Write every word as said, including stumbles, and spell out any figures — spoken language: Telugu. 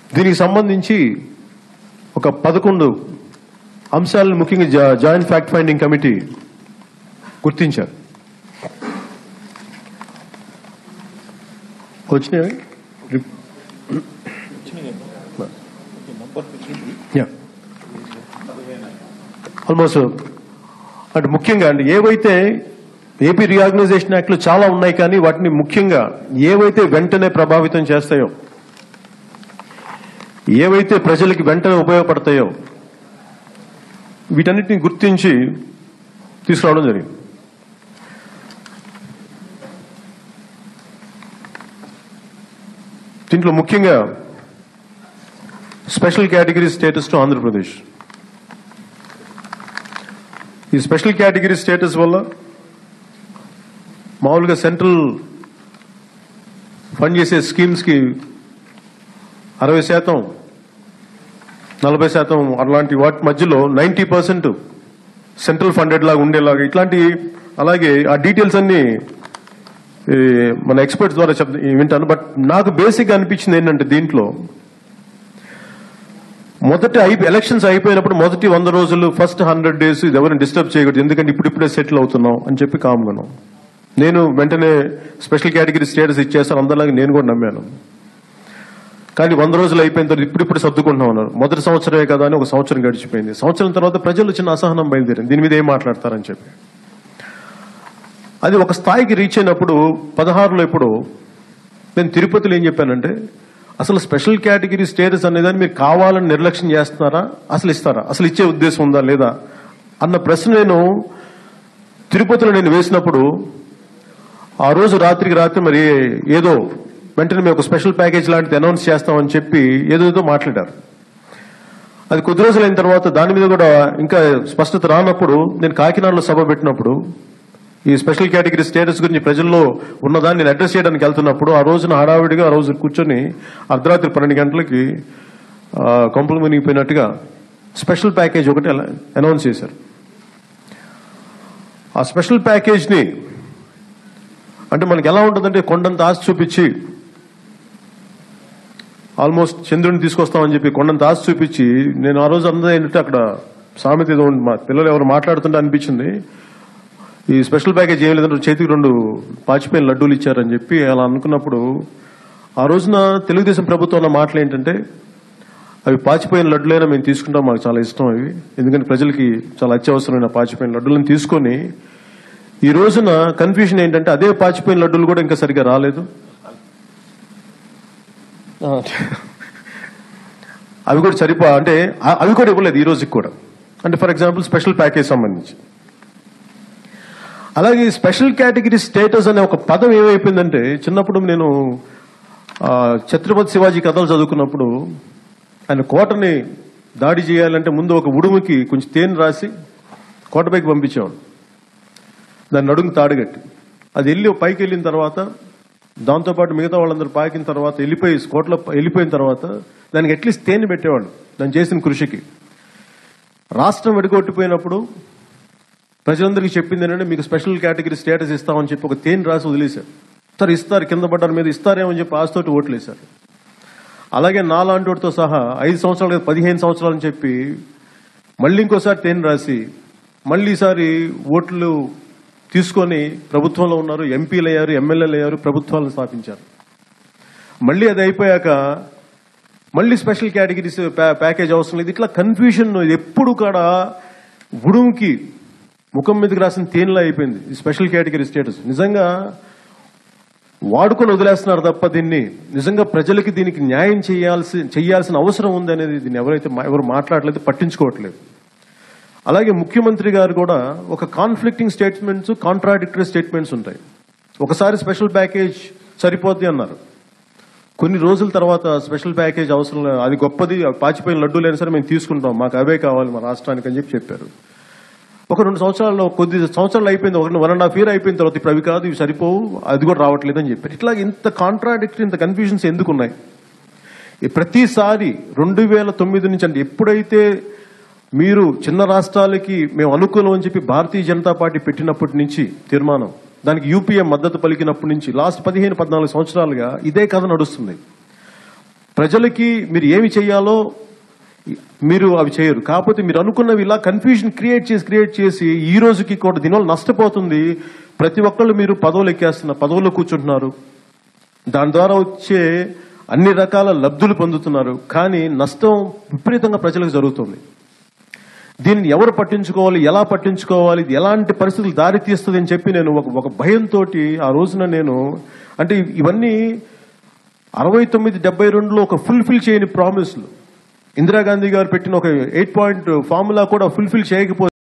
దీనికి సంబంధించి ఒక పదకొండు అంశాలను ముఖ్యంగా జాయింట్ ఫ్యాక్ట్ ఫైండింగ్ కమిటీ గుర్తించారు. వచ్చినాయి ఆల్మోస్ట్ అంటే ముఖ్యంగా అండి ఏవైతే ఏపీ రీఆర్గనైజేషన్ యాక్ట్లు చాలా ఉన్నాయి, కానీ వాటిని ముఖ్యంగా ఏవైతే వెంటనే ప్రభావితం చేస్తాయో, ఏవైతే ప్రజలకి వెంటనే ఉపయోగపడతాయో వీటన్నిటిని గుర్తించి తీసుకురావడం జరిగింది. దీంట్లో ముఖ్యంగా special category status to Andhra Pradesh. ఈ స్పెషల్ కేటగిరీ స్టేటస్ వల్ల మామూలుగా సెంట్రల్ ఫండ్ చేసే స్కీమ్స్ కి అరవై శాతం నలభై శాతం అలాంటి వాటి మధ్యలో నైంటీ పర్సెంట్ సెంట్రల్ ఫండెడ్ లాగా ఉండేలాగా ఇట్లాంటి, అలాగే ఆ డీటెయిల్స్ అన్ని మన ఎక్స్పర్ట్స్ ద్వారా చెప్ వింటాను. బట్ నాకు బేసిక్గా అనిపించింది ఏంటంటే దీంట్లో మొదటి ఎలక్షన్స్ అయిపోయినప్పుడు మొదటి వంద రోజులు ఫస్ట్ హండ్రెడ్ డేస్ ఇది ఎవరిని డిస్టర్బ్ చేయకూడదు, ఎందుకంటే ఇప్పుడిప్పుడే సెటిల్ అవుతున్నాం అని చెప్పి కామ్గాను నేను వెంటనే స్పెషల్ కేటగిరీ స్టేటస్ ఇచ్చేస్తాను అందరిలాగా నేను కూడా నమ్మాను. కానీ వంద రోజులు అయిపోయిన తర్వాత ఇప్పుడిప్పుడు సర్దుకుంటున్నాం ఉన్నారు. మొదటి సంవత్సరమే కదా అని ఒక సంవత్సరం గడిచిపోయింది. సంవత్సరం తర్వాత ప్రజలు చిన్న అసహనం బయలుదేరింది, దీని మీద ఏం మాట్లాడతారని చెప్పి. అది ఒక స్థాయికి రీచ్ అయినప్పుడు పదహారులో ఇప్పుడు నేను తిరుపతిలో ఏం చెప్పానంటే, అసలు స్పెషల్ కేటగిరీ స్టేటస్ అనేదాన్ని మీరు కావాలని నిర్లక్ష్యం చేస్తున్నారా, అసలు ఇస్తారా, అసలు ఇచ్చే ఉద్దేశం ఉందా లేదా అన్న ప్రశ్న నేను తిరుపతిలో నేను వేసినప్పుడు ఆ రోజు రాత్రికి రాత్రి మరి ఏదో వెంటనే మేము ఒక స్పెషల్ ప్యాకేజ్ లాంటిది అనౌన్స్ చేస్తామని చెప్పి ఏదేదో మాట్లాడారు. అది కొద్ది రోజులు అయిన తర్వాత దాని మీద కూడా ఇంకా స్పష్టత రానప్పుడు నేను కాకినాడలో సభ పెట్టినప్పుడు ఈ స్పెషల్ కేటగిరీ స్టేటస్ గురించి ప్రజల్లో ఉన్నదాన్ని నేను అడ్రస్ చేయడానికి వెళ్తున్నప్పుడు ఆ రోజున హడావిడిగా ఆ రోజు కూర్చొని అర్ధరాత్రి పన్నెండు గంటలకి కొంపలు మునిగిపోయినట్టుగా స్పెషల్ ప్యాకేజ్ ఒకటి అనౌన్స్ చేశారు. ఆ స్పెషల్ ప్యాకేజ్ని అంటే మనకి ఎలా ఉంటుందంటే కొండంత ఆశ చూపించి ఆల్మోస్ట్ చంద్రుడిని తీసుకొస్తామని చెప్పి కొండంత ఆశ చూపించి నేను ఆ రోజు అందరూ ఏంటంటే అక్కడ సామెత ఏదో మా పిల్లలు ఎవరు మాట్లాడుతుంటే అనిపించింది, ఈ స్పెషల్ ప్యాకేజ్ ఏం లేదంటే చేతికి రెండు పాచిపోయిన లడ్డూలు ఇచ్చారని చెప్పి అలా అనుకున్నప్పుడు ఆ రోజున తెలుగుదేశం ప్రభుత్వంలో మాటలు ఏంటంటే, అవి పాచిపోయిన లడ్డులైనా మేము తీసుకుంటాం, మాకు చాలా ఇష్టం అవి, ఎందుకంటే ప్రజలకి చాలా అత్యవసరమైన పాచిపోయిన లడ్డులను తీసుకొని ఈ రోజున కన్ఫ్యూజన్ ఏంటంటే అదే పాచిపోయిన లడ్డూలు కూడా ఇంకా సరిగ్గా రాలేదు, అవి కూడా సరిపో అంటే అవి కూడా ఇవ్వలేదు ఈ రోజుకి కూడా. అంటే ఫర్ ఎగ్జాంపుల్ స్పెషల్ ప్యాకేజ్ సంబంధించి. అలాగే స్పెషల్ కేటగిరీ స్టేటస్ అనే ఒక పదం ఏమైపోయిందంటే, చిన్నప్పుడు నేను ఛత్రపతి శివాజీ కథలు చదువుకున్నప్పుడు ఆయన కోటని దాడి చేయాలంటే ముందు ఒక ఉడుముకి కొంచెం తేనె రాసి కోటపైకి పంపించేవాడు, దాన్ని నడుము తాడుగట్టి అది వెళ్ళి పైకి వెళ్ళిన తర్వాత దాంతోపాటు మిగతా వాళ్ళందరూ పాకిన తర్వాత వెళ్ళిపోయి కోటలో వెళ్ళిపోయిన తర్వాత దానికి అట్లీస్ట్ తేనె పెట్టేవాడు దాన్ని చేసిన కృషికి. రాష్ట్రం విడగొట్టిపోయినప్పుడు ప్రజలందరికీ చెప్పింది ఏంటంటే మీకు స్పెషల్ కేటగిరీ స్టేటస్ ఇస్తామని చెప్పి ఒక తేనె రాసి వదిలేశారు. సరే ఇస్తారు, కింద పడ్డారు మీద ఇస్తారేమని చెప్పి ఆశతోటి ఓట్లు వేశారు. అలాగే నాలాంటితో సహా ఐదు సంవత్సరాలు కదా పదిహేను సంవత్సరాలని చెప్పి మళ్ళీ ఇంకోసారి తేనె రాసి మళ్ళీ ఈసారి ఓట్లు తీసుకొని ప్రభుత్వంలో ఉన్నారు, ఎంపీలు అయ్యారు, ఎమ్మెల్యేలు అయ్యారు, ప్రభుత్వాలను స్థాపించారు. మళ్ళీ అది అయిపోయాక మళ్ళీ స్పెషల్ కేటగిరీస్ ప్యాకేజ్ అవసరం లేదు. ఇట్లా కన్ఫ్యూజన్ ఎప్పుడు కూడా ఉడుముకి ముఖం మీదకి రాసిన తేనెలా అయిపోయింది ఈ స్పెషల్ కేటగిరీ స్టేటస్. నిజంగా వాడుకొని వదిలేస్తున్నారు తప్ప దీన్ని నిజంగా ప్రజలకి దీనికి న్యాయం చేయాల్సి చేయాల్సిన అవసరం ఉంది అనేది దీన్ని ఎవరైతే ఎవరు మాట్లాడలేదు, పట్టించుకోవట్లేదు. అలాగే ముఖ్యమంత్రి గారు కూడా ఒక కాన్ఫ్లిక్టింగ్ స్టేట్మెంట్స్, కాంట్రాడిక్టరీ స్టేట్మెంట్స్ ఉంటాయి. ఒకసారి స్పెషల్ ప్యాకేజ్ సరిపోద్ది అన్నారు, కొన్ని రోజుల తర్వాత స్పెషల్ ప్యాకేజ్ అవసరం లేదు, అది గొప్పది, పాచిపోయిన లడ్డూలు అయినా సరే మేము తీసుకుంటాం, మాకు అవే కావాలి మా రాష్ట్రానికి అని చెప్పి చెప్పారు. ఒక రెండు సంవత్సరాల్లో కొద్ది సంవత్సరాలు అయిపోయింది, ఒక వన్ అండ్ హాఫ్ ఇయర్ అయిపోయిన తర్వాత ఇప్పుడు అవి కాదు, ఇవి సరిపోవు, అది కూడా రావట్లేదు అని చెప్పారు. ఇట్లా ఇంత కాంట్రాడిక్టరీ, ఇంత కన్ఫ్యూజన్స్ ఎందుకున్నాయి? ప్రతిసారి రెండు వేల తొమ్మిది నుంచి అంటే ఎప్పుడైతే మీరు చిన్న రాష్ట్రాలకి మేము అనుకూలం అని చెప్పి భారతీయ జనతా పార్టీ పెట్టినప్పటి నుంచి తీర్మానం, దానికి యూపీఏ మద్దతు పలికినప్పటి నుంచి లాస్ట్ పదిహేను పద్నాలుగు సంవత్సరాలుగా ఇదే కథ నడుస్తుంది. ప్రజలకి మీరు ఏమి చేయాలో మీరు అవి చేయరు. కాకపోతే మీరు అనుకున్నవి ఇలా కన్ఫ్యూజన్ క్రియేట్ చేసి క్రియేట్ చేసి ఈ రోజుకి కూడా దీనివల్ల నష్టపోతుంది. ప్రతి ఒక్కళ్ళు మీరు పదవులు ఎక్కేస్తున్నారు, పదవుల్లో కూర్చుంటున్నారు, దాని ద్వారా వచ్చే అన్ని రకాల లబ్ధులు పొందుతున్నారు, కానీ నష్టం విపరీతంగా ప్రజలకు జరుగుతుంది. దీన్ని ఎవరు పట్టించుకోవాలి, ఎలా పట్టించుకోవాలి, ఇది ఎలాంటి పరిస్థితులు దారి తీస్తుంది అని చెప్పి నేను ఒక ఒక భయంతో ఆ రోజున నేను అంటే ఇవన్నీ అరవై తొమ్మిది డెబ్బై రెండులో ఒక ఫుల్ఫిల్ చేయని ప్రామిస్లు. ఇందిరాగాంధీ గారు పెట్టిన ఒక ఎయిట్ పాయింట్ ఫార్ములా కూడా ఫుల్ఫిల్ చేయకపోతే